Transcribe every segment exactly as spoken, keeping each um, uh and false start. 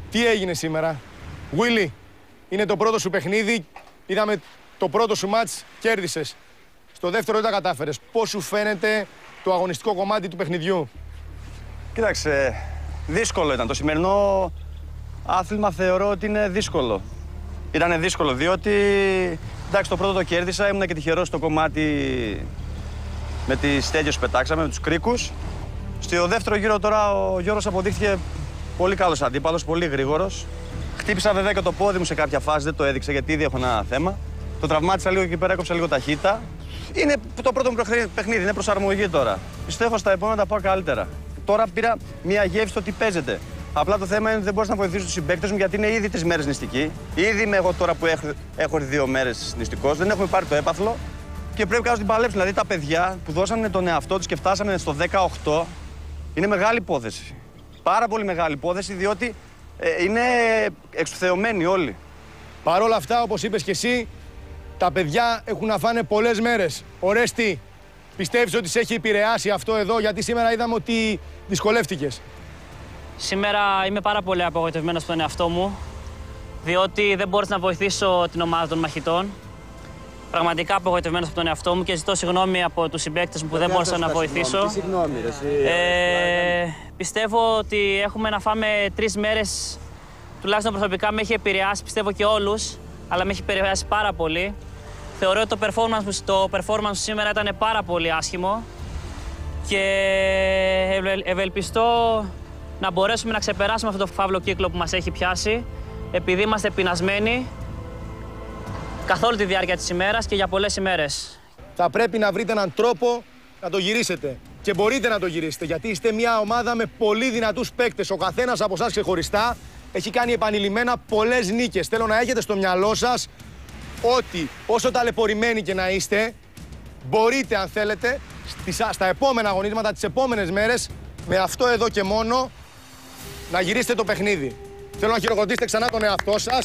Τι έγινε σήμερα? Willy, είναι το πρώτο σου παιχνίδι. Είδαμε το πρώτο σου μάτς, κέρδισες. Στο δεύτερο δεν τα κατάφερες. Πώς σου φαίνεται το αγωνιστικό κομμάτι του παιχνιδιού? Κοίταξε, δύσκολο ήταν. Το σημερινό άθλημα θεωρώ ότι είναι δύσκολο. Ήταν δύσκολο διότι, εντάξει, το πρώτο το κέρδισα, ήμουν και τυχερός στο κομμάτι με τις στέλιες που πετάξαμε, με τους κρίκους. Στο δεύτερο γύρο τώρα ο Γιώργος αποδείχθηκε πολύ καλός αντίπαλος, πολύ γρήγορος. Χτύπησα βέβαια και το πόδι μου σε κάποια φάση, δεν το έδειξε γιατί ήδη έχω ένα θέμα. Το τραυμάτισα λίγο και πέρα, έκοψα λίγο ταχύτητα. Είναι το πρώτο μου παιχνίδι, είναι προσαρμογή τώρα. Πιστεύω στα επόμενα τα πάω καλύτερα. Τώρα πήρα μια γεύση στο τι παίζεται. Απλά το θέμα είναι ότι δεν μπορώ να βοηθήσω τους συμπαίκτες μου γιατί είναι ήδη τρεις μέρες νηστικοί. Ήδη είμαι εγώ τώρα που έχω, έχω δύο μέρες νηστικός, δεν έχουμε πάρει το έπαθλο και πρέπει κάποιος να την παλέψει. Δηλαδή τα παιδιά που δώσανε τον εαυτό τους και φτάσανε στο δεκαοκτώ είναι μεγάλη υπόθεση. Πάρα πολύ μεγάλη υπόθεση διότι ε, είναι εξουθεωμένοι όλοι. Παρ' όλα αυτά, όπως είπες και εσύ, τα παιδιά έχουν να φάνε πολλές μέρες. Ορέστη, πιστεύεις ότι σε έχει επηρεάσει αυτό εδώ, γιατί σήμερα είδαμε ότι δυσκολεύτηκες? Σήμερα είμαι πάρα πολύ απογοητευμένος από τον εαυτό μου, διότι δεν μπόρεσα να βοηθήσω την ομάδα των μαχητών. Πραγματικά απογοητευμένος από τον εαυτό μου και ζητώ συγγνώμη από τους συμπαίκτες μου που δεν μπόρεσα να βοηθήσω. Τι συγγνώμη, ρε, εσύ, ε, πιστεύω ότι έχουμε να φάμε τρεις μέρες, τουλάχιστον προσωπικά με έχει επηρεάσει, πιστεύω και όλους, αλλά με έχει επηρεάσει πάρα πολύ. Θεωρώ ότι το performance, το performance σήμερα ήταν πάρα πολύ άσχημο και ευελπιστώ να μπορέσουμε να ξεπεράσουμε αυτό το φαύλο κύκλο που μας έχει πιάσει, επειδή είμαστε πεινασμένοι καθ' όλη τη διάρκεια της ημέρας και για πολλές ημέρες. Θα πρέπει να βρείτε έναν τρόπο να το γυρίσετε. Και μπορείτε να το γυρίσετε, γιατί είστε μια ομάδα με πολύ δυνατούς παίκτες. Ο καθένας από εσάς ξεχωριστά έχει κάνει επανειλημμένα πολλές νίκες. Θέλω να έχετε στο μυαλό σας ότι όσο ταλαιπωρημένοι και να είστε, μπορείτε, αν θέλετε, στα επόμενα αγωνίσματα, τις επόμενες μέρες, με αυτό εδώ και μόνο, να γυρίσετε το παιχνίδι. Θέλω να χειροκροτήσετε ξανά τον εαυτό σας,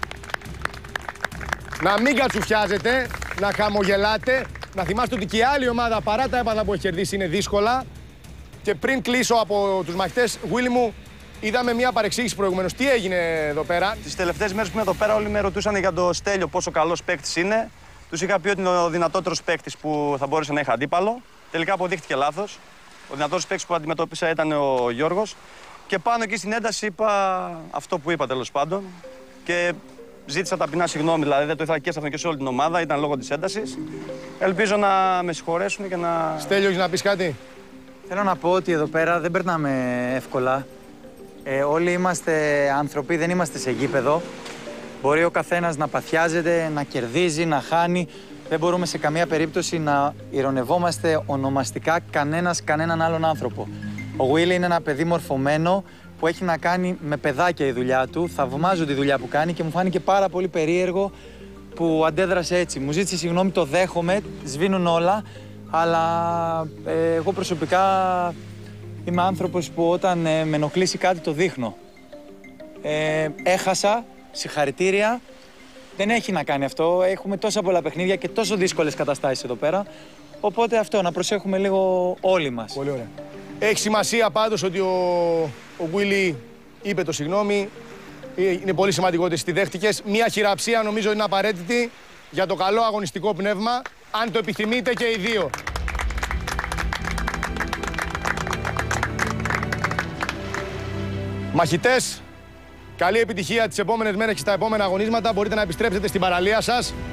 να μην κατσουφιάζετε, να χαμογελάτε, να θυμάστε ότι και η άλλη ομάδα, παρά τα έπαθα που έχει κερδίσει, είναι δύσκολα. Και πριν κλείσω από τους μαχητές, Willy μου, είδαμε μια παρεξήγηση προηγουμένως. Τι έγινε εδώ πέρα? Τις τελευταίες μέρες που είμαι εδώ πέρα, όλοι με ρωτούσαν για τον Στέλιο πόσο καλός παίκτης είναι. Τους είχα πει ότι είναι ο δυνατότερος παίκτης που θα μπορούσε να έχει αντίπαλο. Τελικά αποδείχτηκε λάθος. Ο δυνατότερος παίκτης που αντιμετώπισα ήταν ο Γιώργος. Και πάνω εκεί στην ένταση είπα αυτό που είπα, τέλος πάντων. Και ζήτησα ταπεινά συγγνώμη, δηλαδή δεν το ήθελα και σε αυτόν και σε όλη την ομάδα, ήταν λόγω της έντασης. Ελπίζω να με συγχωρέσουν και να. Στέλιο, έχεις να πεις κάτι? Θέλω να πω ότι εδώ πέρα δεν περνάμε εύκολα. Ε, όλοι είμαστε άνθρωποι, δεν είμαστε σε γήπεδο. Μπορεί ο καθένας να παθιάζεται, να κερδίζει, να χάνει. Δεν μπορούμε σε καμία περίπτωση να ειρωνευόμαστε ονομαστικά κανένας κανέναν άλλον άνθρωπο. Ο Willy είναι ένα παιδί μορφωμένο που έχει να κάνει με παιδάκια η δουλειά του. Θαυμάζω τη δουλειά που κάνει και μου φάνηκε πάρα πολύ περίεργο που αντέδρασε έτσι. Μου ζήτησε συγγνώμη, το δέχομαι, σβήνουν όλα, αλλά ε, εγώ προσωπικά είμαι άνθρωπος που όταν ε, με ενοχλήσει κάτι το δείχνω. Ε, έχασα, συγχαρητήρια. Δεν έχει να κάνει αυτό. Έχουμε τόσα πολλά παιχνίδια και τόσο δύσκολες καταστάσεις εδώ πέρα. Οπότε αυτό, να προσέχουμε λίγο όλοι μας. Πολύ ωραία. Έχει σημασία πάντως ότι ο, ο Willy είπε το συγγνώμη. Είναι πολύ σημαντικό ότι τη δέχτηκες. Μια χειραψία νομίζω είναι απαραίτητη για το καλό αγωνιστικό πνεύμα, αν το επιθυμείτε και οι δύο. Μαχητές, καλή επιτυχία τις επόμενες μέρες και στα επόμενα αγωνίσματα. Μπορείτε να επιστρέψετε στην παραλία σας.